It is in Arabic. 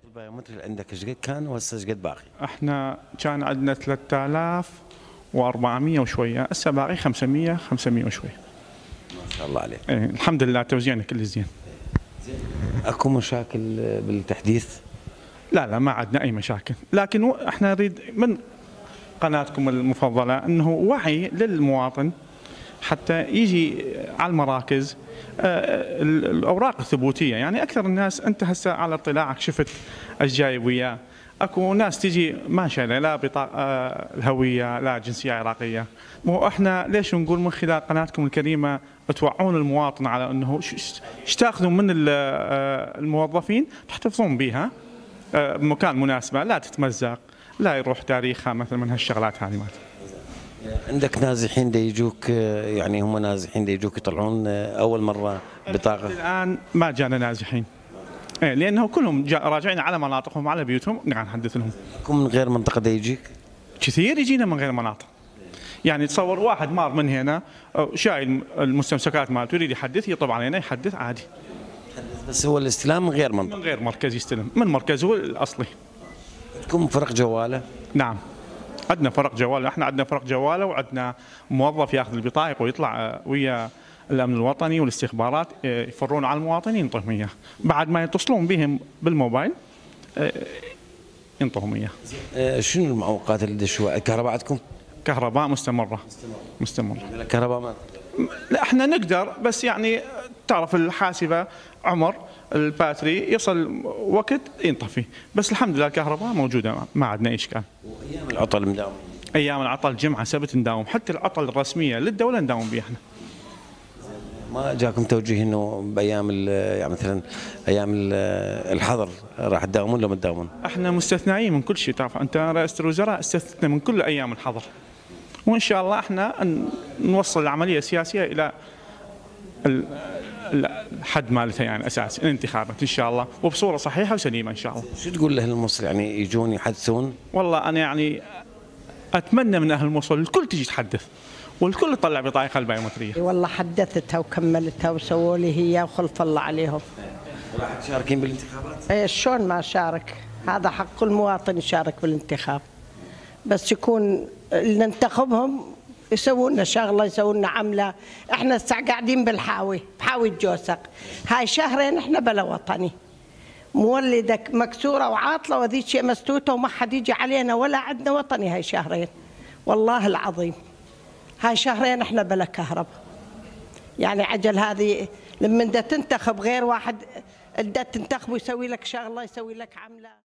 البيومتري عندك ايش قد كان وهسه ايش قد باقي؟ احنا كان عندنا 3400 وشويه، هسه باقي 500 وشويه. ما شاء الله عليك. ايه الحمد لله توزيعنا كل زين. اكو مشاكل بالتحديث؟ لا ما عندنا اي مشاكل، لكن احنا نريد من قناتكم المفضله انه وعي للمواطن حتى يجي على المراكز الاوراق الثبوتيه، يعني اكثر الناس انت هسه على اطلاعك شفت ايش جايب وياه، اكو ناس تجي ما شايله لا بطاقه الهويه لا جنسيه عراقيه، مو احنا ليش نقول من خلال قناتكم الكريمه توعون المواطن على انه ايش تاخذون من الموظفين تحتفظون بها بمكان مناسبه، لا تتمزق، لا يروح تاريخها مثلا من هالشغلات هذه مالت. عندك نازحين دا يجوك، يعني هم نازحين دا يجوك يطلعون اول مره بطاقه؟ الان ما جانا نازحين. ايه لانه كلهم راجعين على مناطقهم على بيوتهم قاعد نحدث لهم. من غير منطقه دا يجيك؟ كثير يجينا من غير مناطق. يعني تصور واحد مار من هنا شايل المستمسكات مالته يريد يحدث، يطلب علينا يحدث عادي. بس هو الاستلام من غير منطقه؟ من غير مركز يستلم، من مركزه الاصلي. عندكم فرق جواله؟ نعم عندنا فرق جواله، احنا عندنا فرق جواله وعندنا موظف ياخذ البطايق ويطلع ويا الامن الوطني والاستخبارات يفرون على المواطنين ينطوهم اياه، بعد ما يتصلون بهم بالموبايل ينطوهم اياه. شنو المعوقات اللي دشوا؟ الكهرباء عندكم؟ كهرباء مستمره. الكهرباء ما لا احنا نقدر، بس يعني تعرف الحاسبه عمر الباتري يصل وقت ينطفي، بس الحمد لله الكهرباء موجوده ما عندنا اي اشكال. وايام العطل مداوم؟ ايام العطل جمعه سبت نداوم، حتى العطل الرسميه للدوله نداوم بها احنا. ما جاكم توجيه انه بايام يعني مثلا ايام الحظر راح تداومون ولا ما تداومون؟ احنا مستثنائين من كل شيء، تعرف انت رئيس الوزراء استثنى من كل ايام الحظر، وان شاء الله احنا نوصل العمليه السياسيه الى الحد مالتها، يعني اساس الانتخابات ان شاء الله وبصوره صحيحه وسليمه ان شاء الله. شو تقول لاهل مصر يعني يجون يحدثون؟ والله انا يعني اتمنى من اهل مصر الكل تجي تحدث والكل يطلع بطاقه البيومتريه. والله حدثتها وكملتها وسووا لي هي وخلف الله عليهم. راح تشاركين بالانتخابات؟ ايه شلون ما شارك؟ هذا حق المواطن يشارك بالانتخاب، بس يكون اللي ننتخبهم يسوون لنا شغله، يسوون لنا عمله. احنا هسه قاعدين بحاوي الجوسق، هاي شهرين احنا بلا وطني، مولدك مكسوره وعاطله وذيك شيء مستوته وما حد يجي علينا ولا عندنا وطني. هاي شهرين والله العظيم، هاي شهرين احنا بلا كهرباء. يعني عجل هذه لما انت تنتخب غير واحد، انت تنتخب ويسوي لك شغله، يسوي لك عمله.